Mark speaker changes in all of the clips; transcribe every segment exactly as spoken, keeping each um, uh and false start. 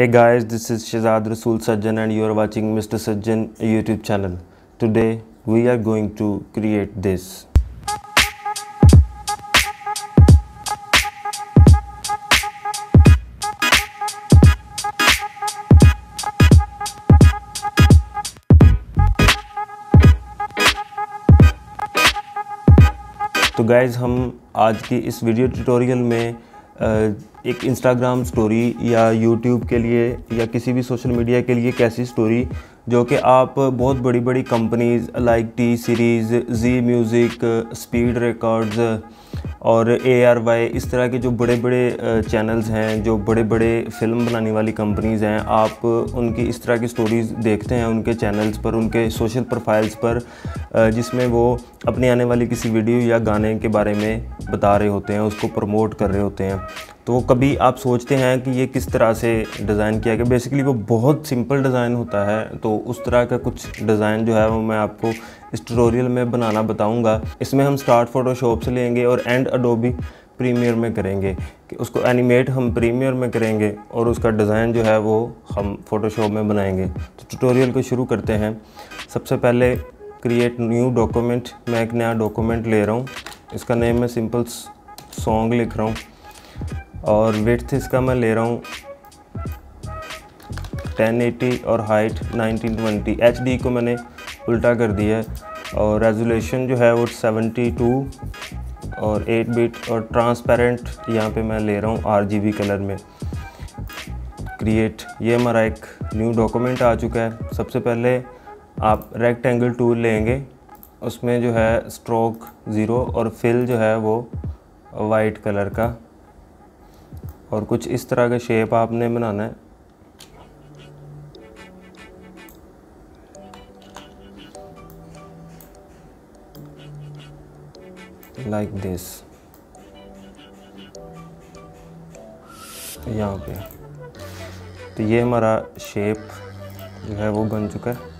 Speaker 1: Hey guys, this is Shazad Rasool Sajjan and you are watching Mister Sajjan YouTube channel. Today we are going to create this. तो guys हम आज की इस video tutorial में एक Instagram story या YouTube के लिए या किसी भी सोशल मीडिया के लिए एक ऐसी स्टोरी जो कि आप बहुत बड़ी बड़ी companies like T Series, Zee Music, Speed Records और ए आर वाई, इस तरह के जो बड़े बड़े चैनल्स हैं, जो बड़े बड़े फिल्म बनाने वाली कंपनीज़ हैं, आप उनकी इस तरह की स्टोरीज़ देखते हैं उनके चैनल्स पर, उनके सोशल प्रोफाइल्स पर, जिसमें वो अपनी आने वाली किसी वीडियो या गाने के बारे में बता रहे होते हैं, उसको प्रमोट कर रहे होते हैं। तो कभी आप सोचते हैं कि ये किस तरह से डिज़ाइन किया गया। बेसिकली वो बहुत सिंपल डिज़ाइन होता है, तो उस तरह का कुछ डिज़ाइन जो है वो मैं आपको इस ट्यूटोरियल में बनाना बताऊंगा। इसमें हम स्टार्ट फोटोशॉप से लेंगे और एंड एडोबी प्रीमियर में करेंगे कि उसको एनिमेट हम प्रीमियर में करेंगे और उसका डिज़ाइन जो है वो हम फोटोशॉप में बनाएंगे। तो ट्यूटोरियल को शुरू करते हैं। सबसे पहले क्रिएट न्यू डॉक्यूमेंट, मैं एक नया डॉक्यूमेंट ले रहा हूँ। इसका नेम मैं सिंपल सॉन्ग लिख रहा हूँ और विड्थ इसका मैं ले रहा हूँ टेन एटी और height nineteen twenty. H D को मैंने उल्टा कर दिया है और रेजोल्यूशन जो है वो सेवेंटी टू और एट बिट और ट्रांसपेरेंट यहाँ पे मैं ले रहा हूँ आर जी बी कलर में। क्रिएट, ये हमारा एक न्यू डॉक्यूमेंट आ चुका है। सबसे पहले आप रेक्टेंगल टूल लेंगे, उसमें जो है स्ट्रोक ज़ीरो और फिल जो है वो वाइट कलर का, और कुछ इस तरह का शेप आपने बनाना है। लाइक दिस, यहाँ पे। तो ये हमारा शेप जो है वो बन चुका है।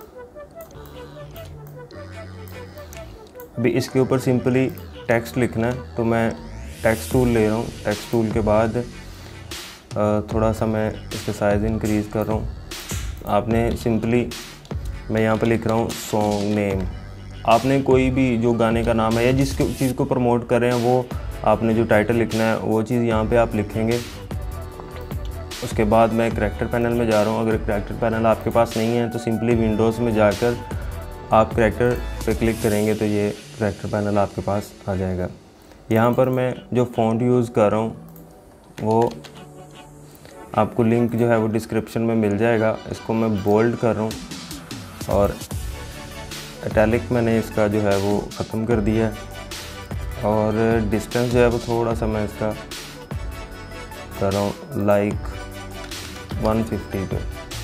Speaker 1: अभी इसके ऊपर सिंपली टेक्स्ट लिखना है, तो मैं टेक्स्ट टूल ले रहा हूँ। टेक्स्ट टूल के बाद थोड़ा सा मैं इसका साइज़ इंक्रीज़ कर रहा हूँ। आपने सिंपली, मैं यहाँ पे लिख रहा हूँ सॉन्ग नेम। आपने कोई भी जो गाने का नाम है या जिस चीज़ को प्रमोट कर रहे हैं वो आपने जो टाइटल लिखना है वो चीज़ यहाँ पे आप लिखेंगे। उसके बाद मैं करैक्टर पैनल में जा रहा हूँ। अगर करैक्टर पैनल आपके पास नहीं है तो सिंपली विंडोज़ में जाकर आप करैक्टर पे क्लिक करेंगे तो ये करैक्टर पैनल आपके पास आ जाएगा। यहाँ पर मैं जो फ़ॉन्ट यूज़ कर रहा हूँ वो आपको लिंक जो है वो डिस्क्रिप्शन में मिल जाएगा। इसको मैं बोल्ड कर रहा हूँ और इटैलिक मैंने इसका जो है वो ख़त्म कर दिया है और डिस्टेंस जो है वो थोड़ा सा मैं इसका कर रहा हूँ लाइक वन फिफ्टी पे,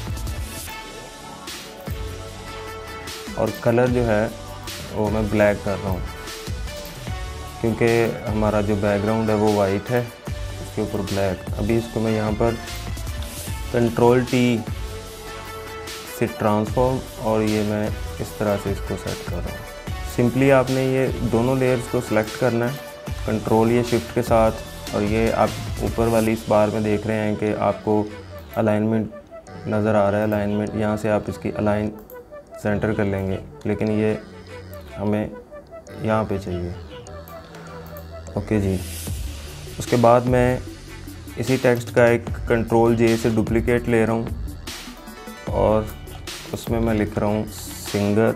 Speaker 1: और कलर जो है वो मैं ब्लैक कर रहा हूँ क्योंकि हमारा जो बैकग्राउंड है वो वाइट है, उसके ऊपर ब्लैक। अभी इसको मैं यहाँ पर कंट्रोल टी से ट्रांसफॉर्म और ये मैं इस तरह से इसको सेट कर रहा हूँ। सिंपली आपने ये दोनों लेयर्स को सिलेक्ट करना है कंट्रोल ये शिफ्ट के साथ, और ये आप ऊपर वाली इस बार में देख रहे हैं कि आपको अलाइनमेंट नज़र आ रहा है। अलाइनमेंट यहाँ से आप इसकी अलाइन सेंटर कर लेंगे, लेकिन ये हमें यहाँ पे चाहिए। ओके जी। उसके बाद मैं इसी टेक्स्ट का एक कंट्रोल जे से डुप्लीकेट ले रहा हूँ और उसमें मैं लिख रहा हूँ सिंगर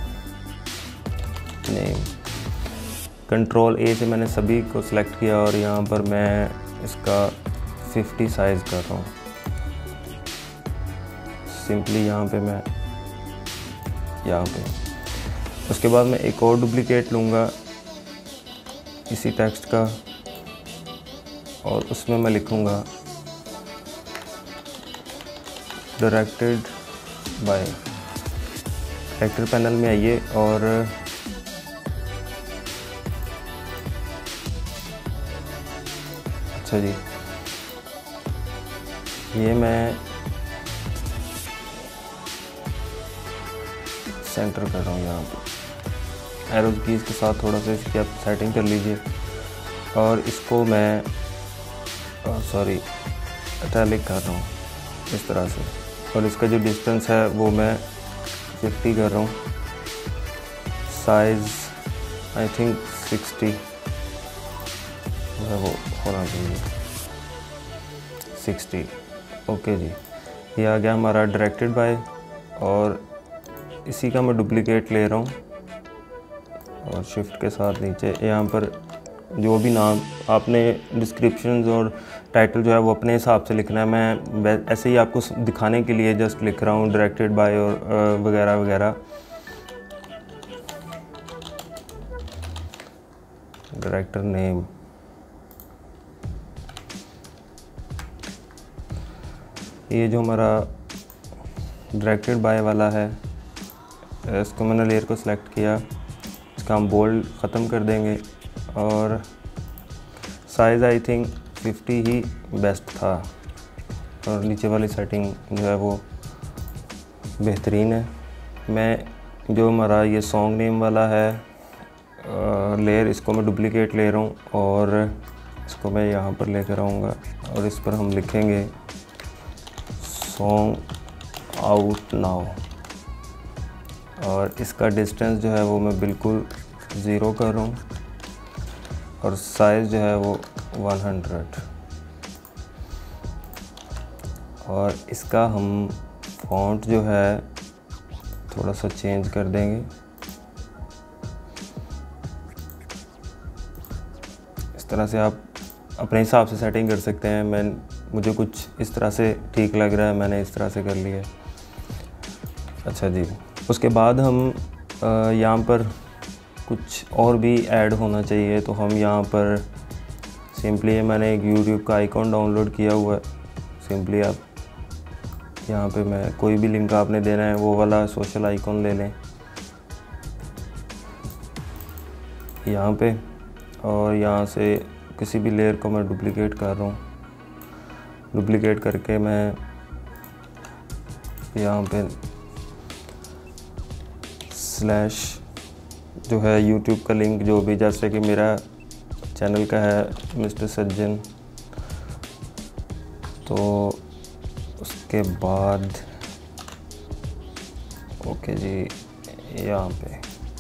Speaker 1: नेम। कंट्रोल ए से मैंने सभी को सिलेक्ट किया और यहाँ पर मैं इसका फिफ्टी साइज़ कर रहा हूँ। सिंपली यहाँ पे मैं यहाँ पे उसके बाद मैं एक और डुप्लीकेट लूँगा इसी टेक्स्ट का और उसमें मैं लिखूँगा डायरेक्टेड बाय। कैरेक्टर पैनल में आइए और अच्छा जी, ये मैं सेंटर कर रहा हूँ यहाँ पे। एरो कीज़ के साथ थोड़ा सा इसकी आप सेटिंग कर लीजिए और इसको मैं सॉरी इटैलिक कर रहा हूँ। इस तरह से। और इसका जो डिस्टेंस है वो मैं फिफ्टी कर रहा हूँ। साइज़ आई थिंक सिक्सटी है, वो होना चाहिए सिक्सटी। ओके जी, ये आ गया हमारा डायरेक्टेड बाय, और इसी का मैं डुप्लीकेट ले रहा हूँ और शिफ्ट के साथ नीचे यहाँ पर जो भी नाम आपने डिस्क्रिप्शंस और टाइटल जो है वो अपने हिसाब से लिखना है। मैं ऐसे ही आपको दिखाने के लिए जस्ट लिख रहा हूँ डायरेक्टेड बाय और वगैरह वगैरह। डायरेक्टर नेम, ये जो हमारा डायरेक्टेड बाय वाला है, इसको मैंने लेयर को सिलेक्ट किया, इसका हम बोल्ड ख़त्म कर देंगे और साइज़ आई थिंक फिफ्टी ही बेस्ट था, और नीचे वाली सेटिंग जो है वो बेहतरीन है। मैं जो हमारा ये सॉन्ग नेम वाला है लेयर, इसको मैं डुप्लीकेट ले रहा हूँ और इसको मैं यहाँ पर लेकर आऊँगा और इस पर हम लिखेंगे सॉन्ग आउट नाउ, और इसका डिस्टेंस जो है वो मैं बिल्कुल ज़ीरो कर रहा हूँ और साइज़ जो है वो हंड्रेड, और इसका हम फॉन्ट जो है थोड़ा सा चेंज कर देंगे। इस तरह से आप अपने हिसाब से सेटिंग कर सकते हैं। मैं मुझे कुछ इस तरह से ठीक लग रहा है, मैंने इस तरह से कर लिया। अच्छा जी, उसके बाद हम यहाँ पर कुछ और भी ऐड होना चाहिए, तो हम यहाँ पर सिंपली, मैंने एक यूट्यूब का आइकॉन डाउनलोड किया हुआ है। सिंपली आप यहाँ पे, मैं कोई भी लिंक आपने देना है वो वाला सोशल आइकॉन ले लें यहाँ पे, और यहाँ से किसी भी लेयर को मैं डुप्लीकेट कर रहा हूँ। डुप्लीकेट करके मैं यहाँ पे स्लैश जो है यूट्यूब का लिंक, जो भी, जैसे कि मेरा चैनल का है मिस्टर सज्जन, तो उसके बाद ओके जी, यहाँ पे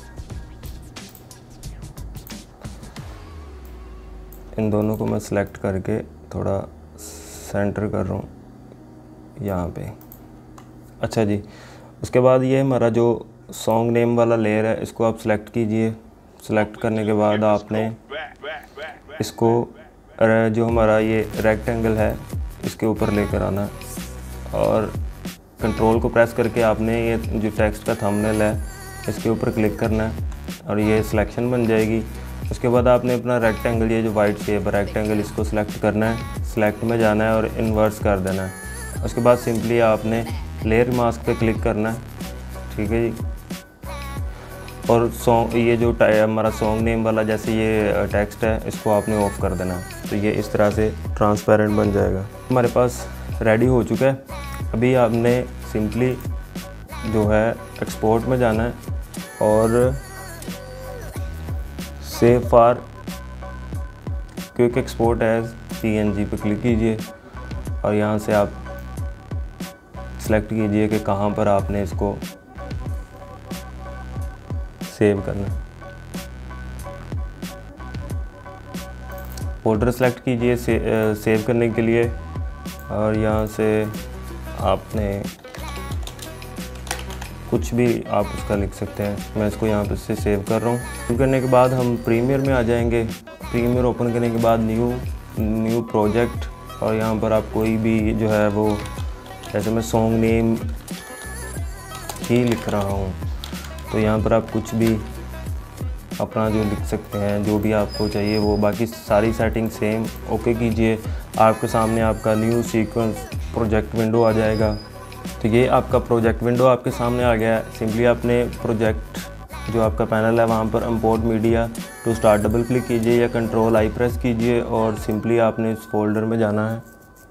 Speaker 1: इन दोनों को मैं सिलेक्ट करके थोड़ा सेंटर कर रहा हूँ यहाँ पे। अच्छा जी, उसके बाद ये हमारा जो सॉन्ग नेम वाला लेयर है, इसको आप सिलेक्ट कीजिए। सिलेक्ट करने के बाद आपने इसको, जो हमारा ये रेक्टेंगल है, इसके ऊपर लेकर आना है और कंट्रोल को प्रेस करके आपने ये जो टेक्स्ट का थंबनेल है इसके ऊपर क्लिक करना है और ये सिलेक्शन बन जाएगी। उसके बाद आपने अपना रेक्टेंगल, ये जो वाइट शेप है रेक्टेंगल, इसको सिलेक्ट करना है, सिलेक्ट में जाना है और इन्वर्स कर देना है। उसके बाद सिंपली आपने लेयर मास्क पे क्लिक करना है, ठीक है जी। और सॉन्ग, ये जो हमारा सॉन्ग नेम वाला जैसे ये टेक्स्ट है, इसको आपने ऑफ कर देना है, तो ये इस तरह से ट्रांसपेरेंट बन जाएगा। हमारे पास रेडी हो चुका है। अभी आपने सिंपली जो है एक्सपोर्ट में जाना है और save for quick export as PNG पे क्लिक कीजिए और यहाँ से आप सेलेक्ट कीजिए कि कहाँ पर आपने इसको सेव करना है। फोल्डर सेलेक्ट कीजिए से, सेव करने के लिए, और यहाँ से आपने कुछ भी आप उसका लिख सकते हैं। मैं इसको यहाँ पर से सेव कर रहा हूँ। सेव करने के बाद हम प्रीमियर में आ जाएंगे। प्रीमियर ओपन करने के बाद न्यू न्यू प्रोजेक्ट, और यहाँ पर आप कोई भी जो है वो, जैसे मैं सॉन्ग नेम ही लिख रहा हूँ, तो यहाँ पर आप कुछ भी अपना जो लिख सकते हैं, जो भी आपको चाहिए वो। बाकी सारी सेटिंग सेम। ओके कीजिए, आपके सामने आपका न्यू सीक्वेंस प्रोजेक्ट विंडो आ जाएगा। तो ये आपका प्रोजेक्ट विंडो आपके सामने आ गया है। सिंपली आपने प्रोजेक्ट जो आपका पैनल है वहाँ पर import media to start double click कीजिए या कंट्रोल आई प्रेस कीजिए और सिंपली आपने इस फोल्डर में जाना है।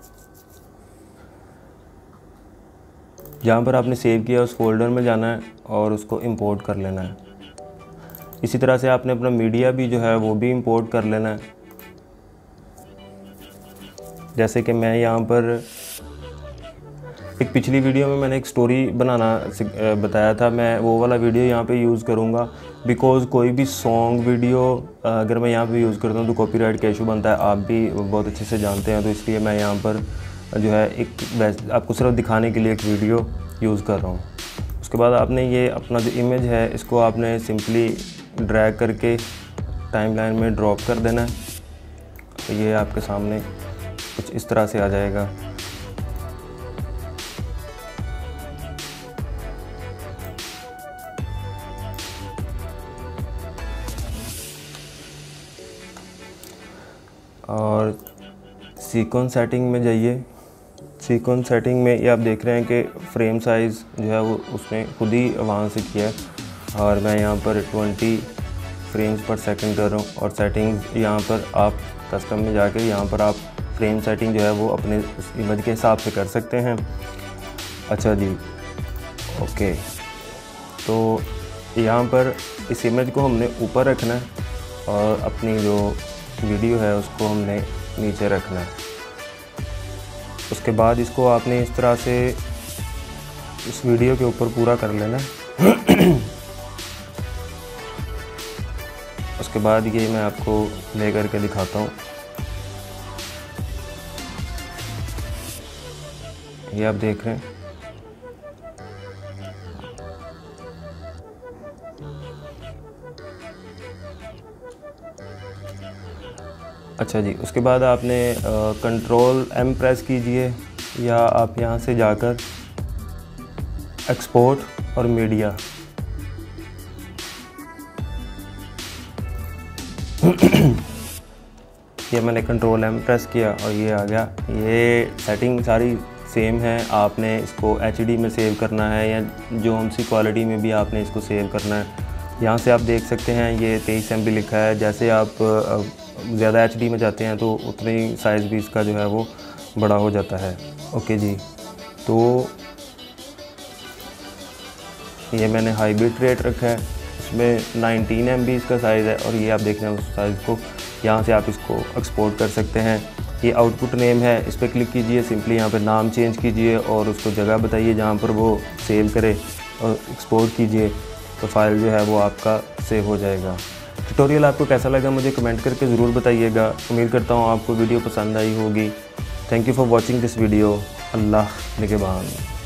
Speaker 1: जहाँ पर आपने सेव किया उस फोल्डर में जाना है और उसको इंपोर्ट कर लेना है। इसी तरह से आपने अपना मीडिया भी जो है वो भी इंपोर्ट कर लेना है। जैसे कि मैं यहाँ पर एक पिछली वीडियो में मैंने एक स्टोरी बनाना बताया था, मैं वो वाला वीडियो यहाँ पे यूज़ करूँगा, बिकॉज़ कोई भी सॉन्ग वीडियो अगर मैं यहाँ पे यूज़ करता हूँ तो कॉपीराइट का इशू बनता है, आप भी बहुत अच्छे से जानते हैं। तो इसलिए मैं यहाँ पर जो है एक वैसे आपको सिर्फ दिखाने के लिए एक वीडियो यूज़ कर रहा हूँ। उसके बाद आपने ये अपना जो इमेज है इसको आपने सिंपली ड्रैग करके टाइमलाइन में ड्रॉप कर देना है। तो ये आपके सामने कुछ इस तरह से आ जाएगा। और सीक्वेंस सेटिंग में जाइए। सीक्वेंस सेटिंग में ये आप देख रहे हैं कि फ्रेम साइज़ जो है वो उसने खुद ही वहाँ से किया है और मैं यहाँ पर ट्वेंटी फ्रेम्स पर सेकंड कर रहा हूँ। और सेटिंग्स यहाँ पर आप कस्टम में जाकर यहाँ पर आप फ्रेम सेटिंग जो है वो अपने इमेज के हिसाब से कर सकते हैं। अच्छा जी, ओके। तो यहाँ पर इस इमेज को हमने ऊपर रखना है और अपनी जो वीडियो है उसको हमने नीचे रखना है। उसके बाद इसको आपने इस तरह से इस वीडियो के ऊपर पूरा कर लेना है। उसके बाद ये मैं आपको ले करके दिखाता हूँ। ये आप देख रहे हैं। अच्छा जी, उसके बाद आपने कंट्रोल एम प्रेस कीजिए या आप यहाँ से जाकर एक्सपोर्ट और मीडिया, ये मैंने कंट्रोल एम प्रेस किया और ये आ गया। ये सेटिंग सारी सेम है। आपने इसको एच डी में सेव करना है या जो हम सी क्वालिटी में भी आपने इसको सेव करना है। यहाँ से आप देख सकते हैं ये तेईस एम बी लिखा है। जैसे आप ज़्यादा एच डी में जाते हैं तो उतनी साइज़ भी इसका जो है वो बड़ा हो जाता है। ओके जी, तो ये मैंने हाई बिट रेट रखा है, इसमें नाइनटीन एम बी इसका साइज़ है। और ये आप देख रहे हैं उस साइज़ को, यहाँ से आप इसको एक्सपोर्ट कर सकते हैं। ये आउटपुट नेम है, इस पर क्लिक कीजिए, सिंपली यहाँ पर नाम चेंज कीजिए और उसको जगह बताइए जहाँ पर वो सेव करे और एक्सपोर्ट कीजिए, तो फाइल जो है वो आपका सेव हो जाएगा। ट्यूटोरियल आपको कैसा लगा मुझे कमेंट करके ज़रूर बताइएगा। उम्मीद करता हूँ आपको वीडियो पसंद आई होगी। Thank you for watching this video. अल्लाह निगहबान।